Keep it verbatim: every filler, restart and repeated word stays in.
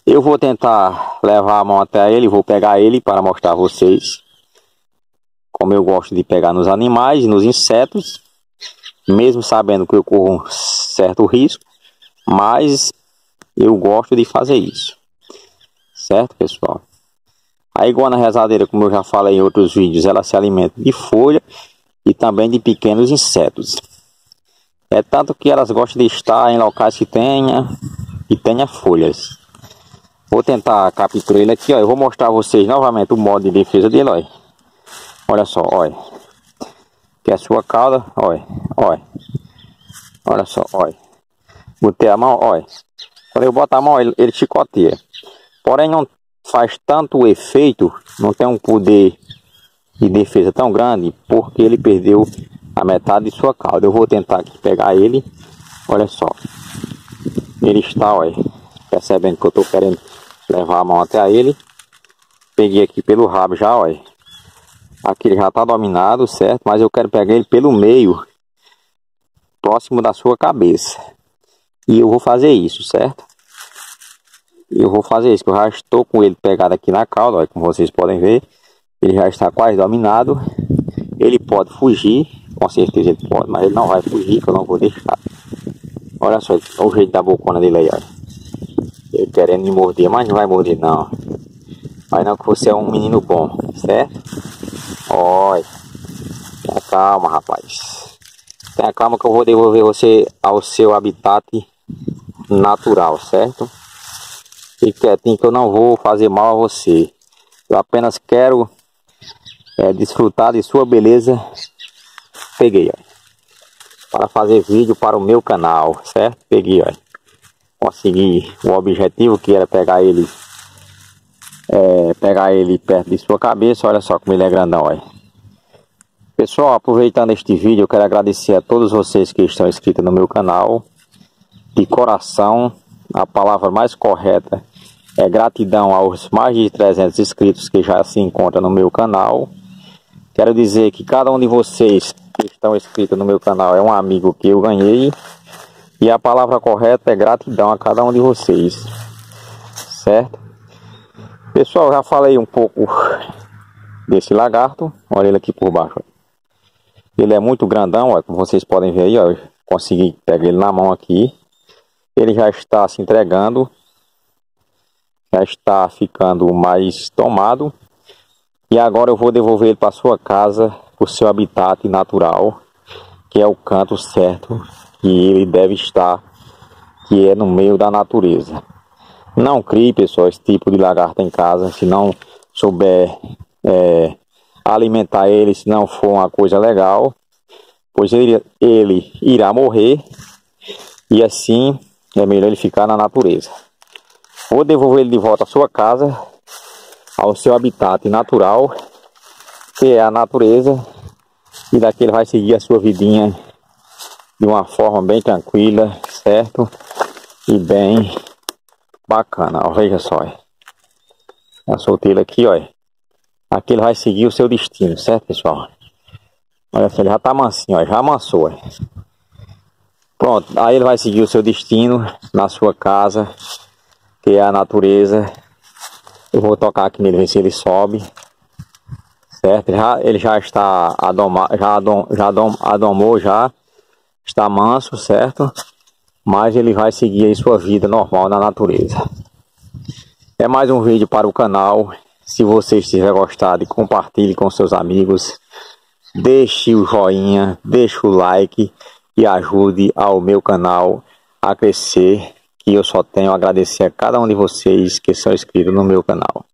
Eu vou tentar levar a mão até ele, vou pegar ele para mostrar a vocês como eu gosto de pegar nos animais e nos insetos, mesmo sabendo que eu corro um certo risco, mas eu gosto de fazer isso, certo, pessoal? A iguana rezadeira, como eu já falei em outros vídeos, ela se alimenta de folha e também de pequenos insetos. É tanto que elas gostam de estar em locais que tenha e tenha folhas. Vou tentar capturar ele aqui, ó. Eu vou mostrar a vocês novamente o modo de defesa dele, ó. Olha só, olha. Que é a sua cauda, olha, olha. Olha só, olha. Botei a mão, olha. Quando eu boto a mão, ele, ele chicoteia. Porém, não faz tanto efeito, não tem um poder de defesa tão grande, porque ele perdeu a metade de sua cauda. Eu vou tentar aqui pegar ele. Olha só. Ele está, olha, percebendo que eu estou querendo levar a mão até ele. Peguei aqui pelo rabo já, olha. Aqui ele já está dominado, certo? Mas eu quero pegar ele pelo meio, próximo da sua cabeça. E eu vou fazer isso, certo? Eu vou fazer isso, que eu já estou com ele pegado aqui na cauda, olha, como vocês podem ver. Ele já está quase dominado. Ele pode fugir, com certeza ele pode, mas ele não vai fugir, que eu não vou deixar. Olha só o jeito da bocona dele aí, olha. Ele querendo me morder, mas não vai morder não. Mas não, que você é um menino bom, certo? Olha. Tenha calma, rapaz. Tenha calma que eu vou devolver você ao seu habitat natural, certo? Fique quietinho que eu não vou fazer mal a você. Eu apenas quero é, desfrutar de sua beleza. Peguei, ó. Para fazer vídeo para o meu canal, certo? Peguei, ó. Consegui o objetivo, que era pegar ele é, pegar ele perto de sua cabeça. Olha só como ele é grandão, ó. Pessoal, aproveitando este vídeo, eu quero agradecer a todos vocês que estão inscritos no meu canal. De coração, a palavra mais correta é gratidão aos mais de trezentos inscritos que já se encontram no meu canal. Quero dizer que cada um de vocês que estão inscritos no meu canal é um amigo que eu ganhei. E a palavra correta é gratidão a cada um de vocês, certo? Pessoal, já falei um pouco desse lagarto. Olha ele aqui por baixo. Ele é muito grandão, ó, como vocês podem ver aí, ó. Consegui pegar ele na mão aqui. Ele já está se entregando. Já está ficando mais tomado. E agora eu vou devolver ele para sua casa, para o seu habitat natural, que é o canto certo que ele deve estar, que é no meio da natureza. Não crie, pessoal, esse tipo de lagarto em casa, se não souber é, alimentar ele, se não for uma coisa legal, pois ele, ele irá morrer, e assim é melhor ele ficar na natureza. Vou devolver ele de volta à sua casa, ao seu habitat natural, que é a natureza, e daqui ele vai seguir a sua vidinha de uma forma bem tranquila, certo? E bem bacana, ó, veja só. Eu soltei ele aqui, ó. Aqui ele vai seguir o seu destino, certo, pessoal? Olha só, ele já tá mansinho, ó, já amansou, ó. Pronto, aí ele vai seguir o seu destino na sua casa, que é a natureza. Eu vou tocar aqui nele, ver se ele sobe, certo? Já, ele já está adomado, já, adom, já adom, adomou, já está manso, certo? Mas ele vai seguir aí sua vida normal na natureza. É mais um vídeo para o canal. Se você tiver gostado, compartilhe com seus amigos. Deixe o joinha, deixe o like e ajude ao meu canal a crescer. Que eu só tenho a agradecer a cada um de vocês que são inscritos no meu canal.